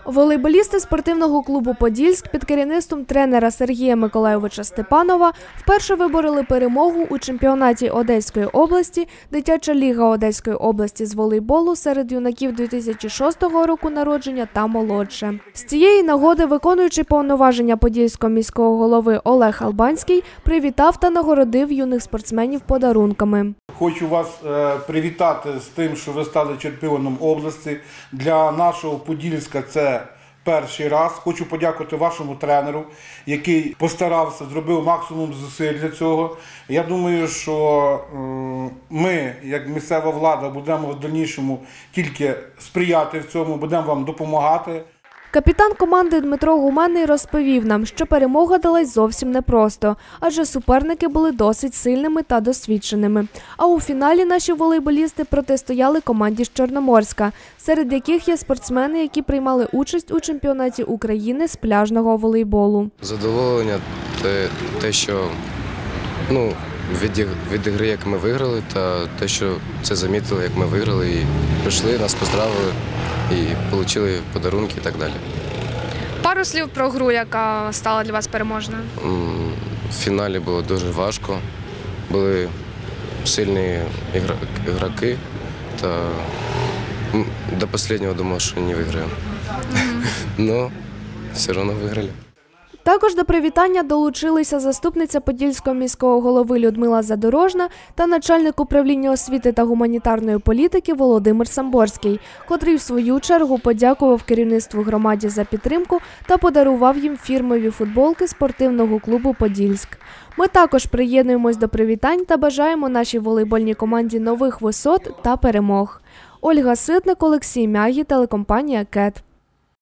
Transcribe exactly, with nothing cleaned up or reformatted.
Волейболісти спортивного клубу «Подільськ» під керівництвом тренера Сергія Миколайовича Степанова вперше вибороли перемогу у чемпіонаті Одеської області, дитяча ліга Одеської області з волейболу серед юнаків дві тисячі шостого року народження та молодше. З цієї нагоди виконуючий повноваження Подільського міського голови Олег Албанський привітав та нагородив юних спортсменів подарунками. Хочу вас привітати з тим, що ви стали чемпіоном області. Для нашого Подільська це перший раз. Хочу подякувати вашому тренеру, який постарався, зробив максимум зусиль для цього. Я думаю, що ми, як місцева влада, будемо в дальнішому тільки сприяти в цьому, будемо вам допомагати. Капітан команди Дмитро Гуменний розповів нам, що перемога далась зовсім непросто, адже суперники були досить сильними та досвідченими. А у фіналі наші волейболісти протистояли команді з Чорноморська, серед яких є спортсмени, які приймали участь у чемпіонаті України з пляжного волейболу. Задоволення те, те що ну, від, від ігри, як ми виграли, та те, що це замітили, як ми виграли, і прийшли, нас поздравили і отримали подарунки і так далі. Пару слів про гру, яка стала для вас переможною. В фіналі було дуже важко, були сильні ігроки, та до останнього думав, що не виграємо. Але все одно виграли. Також до привітання долучилися заступниця Подільського міського голови Людмила Задорожна та начальник управління освіти та гуманітарної політики Володимир Самборський, котрий в свою чергу подякував керівництву громаді за підтримку та подарував їм фірмові футболки спортивного клубу «Подільськ». Ми також приєднуємось до привітань та бажаємо нашій волейбольній команді нових висот та перемог. Ольга Ситник, Олексій Мягі, телекомпанія «Кет».